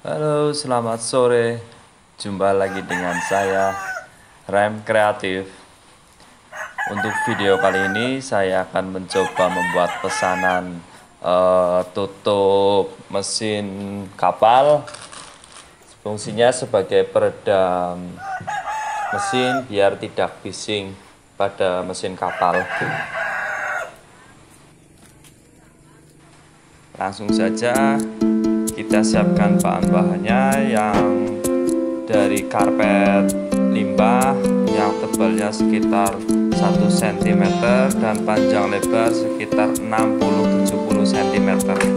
Halo, selamat sore. Jumpa lagi dengan saya, Rem Kreatif. Untuk video kali ini, saya akan mencoba membuat pesanan tutup mesin kapal. Fungsinya sebagai peredam mesin biar tidak bising pada mesin kapal. Langsung saja kita siapkan bahan-bahannya, yang dari karpet limbah yang tebalnya sekitar 1 cm dan panjang lebar sekitar 60-70 cm.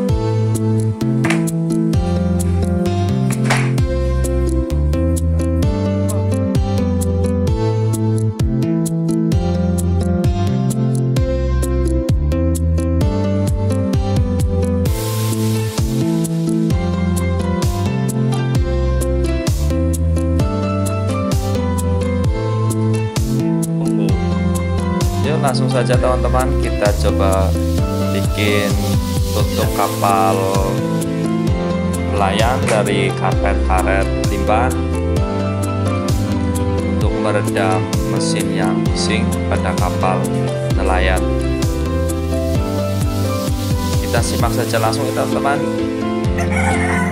Langsung saja teman-teman, kita coba bikin tutup kapal nelayan dari karpet karet limbah untuk meredam mesin yang bising pada kapal nelayan. Kita simak saja langsung teman-teman.